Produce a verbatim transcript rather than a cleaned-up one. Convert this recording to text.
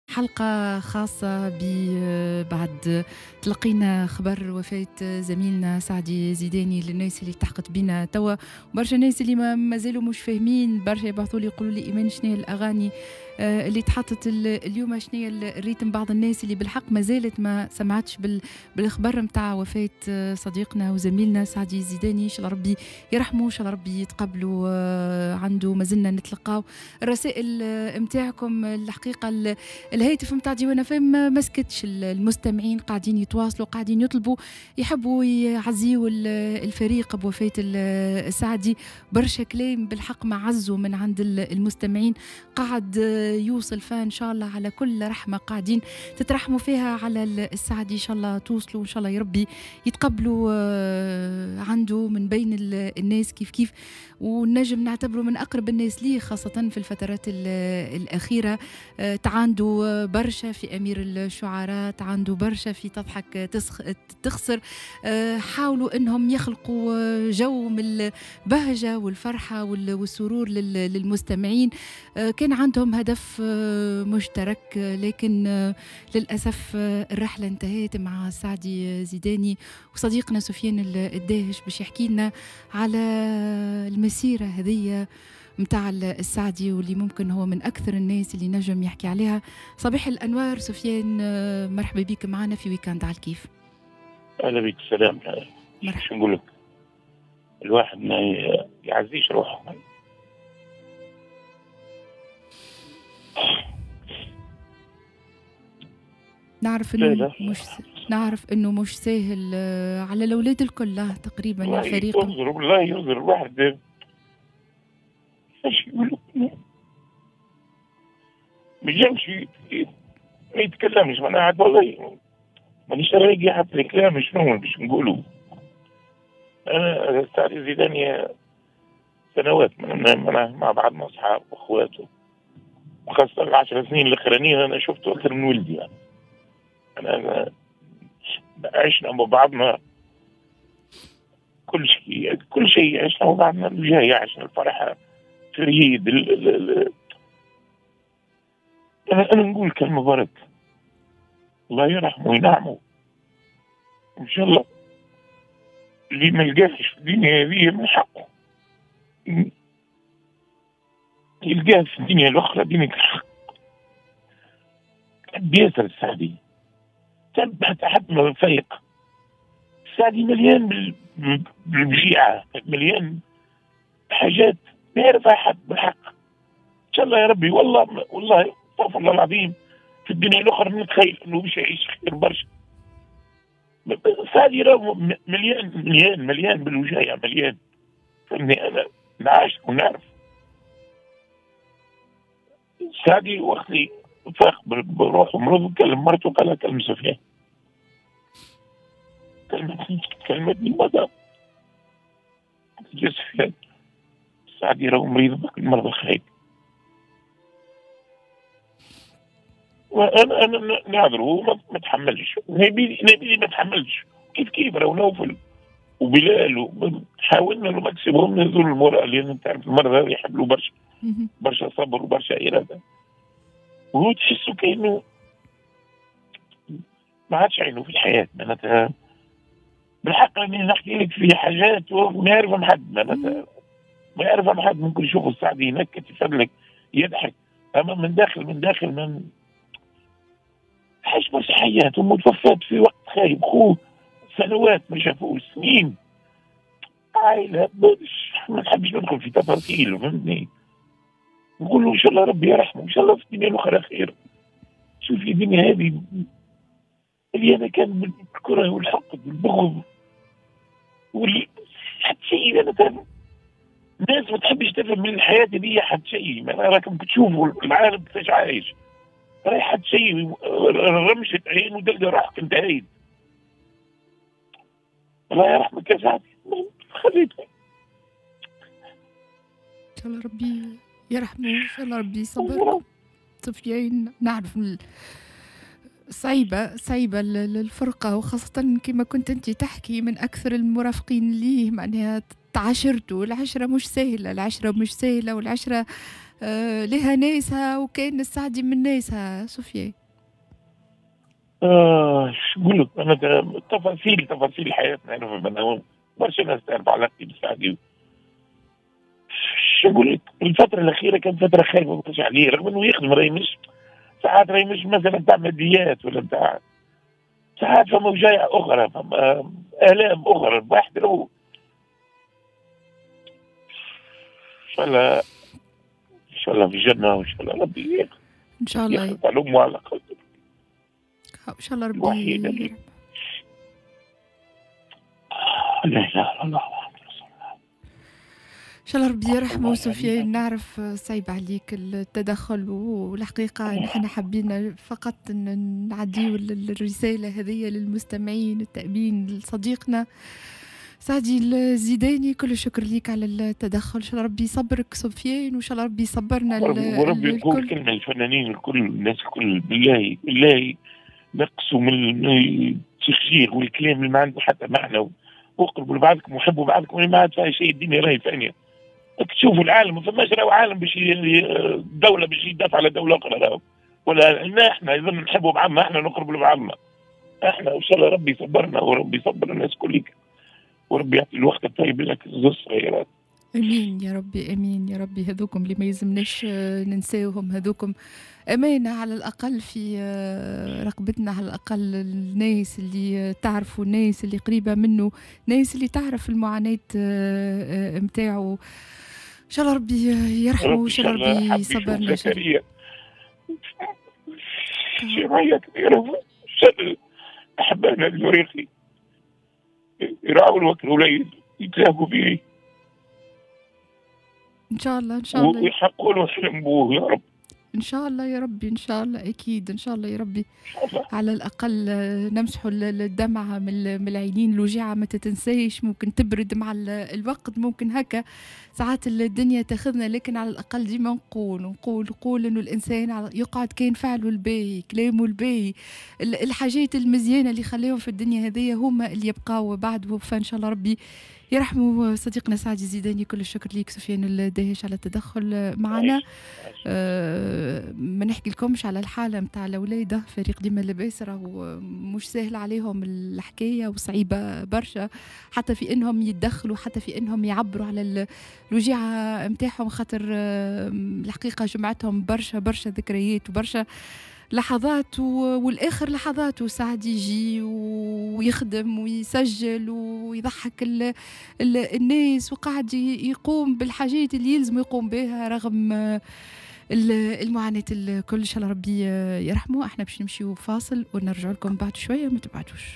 حلقة خاصة بعد تلقينا خبر وفاة زميلنا سعدي زيداني. للناس اللي التحقت بنا توا برشا ناس اللي ما مازالوا مش فاهمين، برشا يبعثوا لي يقولوا لي ايمان شنو الاغاني آه اللي تحطت اليوم، شنو الريتم. بعض الناس اللي بالحق ما زالت ما سمعتش بالخبر نتاع وفاة صديقنا وزميلنا سعدي زيداني. ان شاء الله ربي يرحمه، ان شاء الله ربي يتقبلوا آه عنده. ما زلنا نتلقاو الرسائل نتاعكم. الحقيقه الهاتف نتاع ديوان فم ما سكتش، المستمعين قاعدين يتواصلوا، قاعدين يطلبوا، يحبوا يعزيوا الفريق بوفاة السعدي. برشا كلام بالحق ما عزوا من عند المستمعين قاعد يوصل، فان شاء الله على كل رحمه قاعدين تترحموا فيها على السعدي. ان شاء الله توصلوا، ان شاء الله يا ربي يتقبلوا عنده من بين الناس كيف كيف، ونجم نعتبره من اقرب الناس ليه، خاصه في الفترات الاخيره. تعاندوا برشا في أمير الشعراء، تعاندوا برشا في تضحك تخسر. حاولوا أنهم يخلقوا جو من البهجة والفرحة والسرور للمستمعين. كان عندهم هدف مشترك، لكن للأسف الرحلة انتهت مع سعدي زيداني. وصديقنا سفيان الداهش باش يحكي لنا على المسيرة هذه متاع السعدي، واللي ممكن هو من أكثر الناس اللي نجم يحكي عليها. صباح الأنوار سفيان، مرحبا بك معنا في ويكاند على الكيف. أهلا بك، سلام. مرحبا. شو نقول لك، الواحد ما يعزيش روحه. نعرف انه مش نعرف انه مش سهل على الاولاد الكل تقريبا الفريق. يعذر والله، يعذر الواحد. ايش يقول لك، ما يجمش ما يتكلمش. انا عاد والله مانيش رايق حتى الكلام شنو باش نقولوا. انا سعدي زيداني سنوات من مع بعضنا اصحاب واخواته، وخاصة العشر سنين الاخرانيين انا شفته اكثر من ولدي. يعني انا, أنا عشنا مع بعضنا كل شيء كل شيء عشنا مع بعضنا، الجاية عشنا الفرحة في العيد. أنا, أنا نقول كلمة برك، الله يرحمه وينعمه إن شاء الله. اللي ما يلقاش في الدنيا هذه من حقه يلقاه في الدنيا الأخرى، دينة الحق. تحب ياسر السعدي، تحب حتى حتى ما فيق. السعدي مليان بالبشيعة، مليان حاجات ما يعرف أحد بالحق. إن شاء الله يا ربي، والله والله استغفر الله العظيم، في الدنيا الأخرى نتخيل إنه باش يعيش خير برشا. سعدي راه مليان مليان مليان بالوجاية، مليان. فهمني، أنا نعاش ونعرف سعدي. وقت لي فاق بروحه مرض، كلم مرته قال لها كلم سفيان، كلمتني كلمتني ماذا يا سفيان، سعدي راه مريض المرض الخايب. وانا انا نعذره، هو ما تحملش، نبي نبي ما تحملش. كيف كيف راهو نوفل وبلال حاولنا الماكسيموم نزول المورال، لان انت تعرف المرضى يحملوا برشا برشا صبر وبرشا اراده. وهو تحسه كانه ما عادش عينه في الحياه. معناتها بالحق اني نحكي لك في حاجات وما يعرفهم حد، معناتها ما يعرفهم حد. ممكن يشوفوا السعدي ينكت يفدلك يضحك، اما من داخل من داخل من عاش برشا حياة. ومتوفات في وقت خايب، خوه سنوات ما شافوه، سنين عائلة. ما نحبش ندخل في تفاصيل، فهمتني. نقول له ان شاء الله ربي يرحمه، ان شاء الله في الدنيا الاخرى خير. شوفي الدنيا هذه اللي انا كان بالكره والحقد والبغض وال حتى شيء. انا كان الناس ما تحبش تفهم من الحياه دي حتى شيء. ما راكم تشوفوا العالم كيفاش عايش، رايح حتى شيء رمشة عين وتلقى روحك انتهيت. الله يرحمك يا سعدي، خليتك. ان شاء الله ربي يرحمه، ان شاء الله ربي يصبر. سفيان، نعرف صعيبة صعيبة الفرقة، وخاصة كما كنت أنت تحكي من أكثر المرافقين ليه، معناها تعاشرته. العشرة مش سهلة، العشرة مش سهلة، والعشرة آه لها ناسها وكان السعدي من ناسها سفيان. آه شو نقول لك أنا، تفاصيل تفاصيل حياتنا أنا أنا برشا ناس تعرف علاقتي بالسعدي. شو نقول لك، الفترة الأخيرة كانت فترة خايبة ما كنتش عليه، رغم إنه يخدم راهي مش ساعات، راهي مش مثلا بتاع ماديات ولا بتاع، ساعات فما وجايع أخرى، فما آلام أخرى واحد لو إن شاء الله إن شاء الله في الجنة، وإن شاء الله ربي ان شاء الله، يخلط على أمه على خاطر ان شاء الله ربي الوحيدة اللي يرحمه. لا إله إلا الله محمد رسول الله. ان شاء الله ربي يرحمه. الله يعني سفيان نعرف صعيب عليك التدخل، والحقيقة نحن حابين فقط ان نعديو الرسالة هذه للمستمعين، التأبين لصديقنا سعدي الزيداني. كل الشكر ليك على التدخل. ان شاء الله ربي يصبرك سفيان، وان شاء الله ربي يصبرنا وربي يقول الكل. كلمة الفنانين الكل، الناس الكل، بالله بالله نقصوا من التشجير والكلام اللي ما عنده حتى معنى، واقربوا لبعضكم وحبوا بعضكم، اللي ما عاد فيها شيء، الدنيا راهي ثانية. تشوفوا العالم ما فماش راهو عالم باش دولة باش يدافع على دولة أخرى راهو، ولا إن احنا إذا نحبوا بعضنا احنا نقربوا لبعضنا احنا، وإن شاء الله ربي يصبرنا وربي يصبر الناس كلك، وربي يعطي الوقت الطيب لك زوز صغيرات. امين يا ربي، امين يا ربي. هذوكم اللي ما يلزمناش ننساوهم، هذوكم امانه على الاقل في رقبتنا، على الاقل الناس اللي تعرفوا، الناس اللي قريبه منه، الناس اللي تعرف المعاناه متاعه. ان شاء الله ربي يرحمه، وان شاء الله ربي يصبرنا. زكريا شرايه كثيره شر احبابنا المريخي يراعوا الوقت ولا يتلاقوا به ان شاء الله، ان شاء الله ويحققوا له حلم بوه يا رب. ان شاء الله يا ربي، ان شاء الله اكيد، ان شاء الله يا ربي. على الاقل نمسحوا الدمعه من العينين، الوجيعه ما تتنسيش، ممكن تبرد مع الوقت، ممكن هكا ساعات الدنيا تاخذنا، لكن على الاقل ديما نقول نقول نقول انه الانسان يقعد كاين فعله الباهي، كلامه الباهي، الحاجات المزيانه اللي خلاهم في الدنيا هذيا هما اللي يبقاو بعد. فان شاء الله ربي يرحموا صديقنا سعدي الزيداني. كل الشكر ليك سفيان الدهش على التدخل معنا. أه ما نحكي لكمش على الحاله نتاع الاولاد، فريق ديما اللباس راهو مش سهل عليهم الحكايه، وصعيبه برشا حتى في انهم يتدخلوا، حتى في انهم يعبروا على الوجيعه نتاعهم، خاطر أه الحقيقه جمعتهم برشا برشا ذكريات وبرشا لحظات، والاخر لحظات وسعد يجي ويخدم ويسجل ويضحك ال ال الناس، وقاعد يقوم بالحاجات اللي يلزم يقوم بها رغم المعاناة الكل. ان شاء الله ربي يرحمه. احنا باش نمشيو فاصل ونرجع لكم بعد شويه، ما تبعدوش.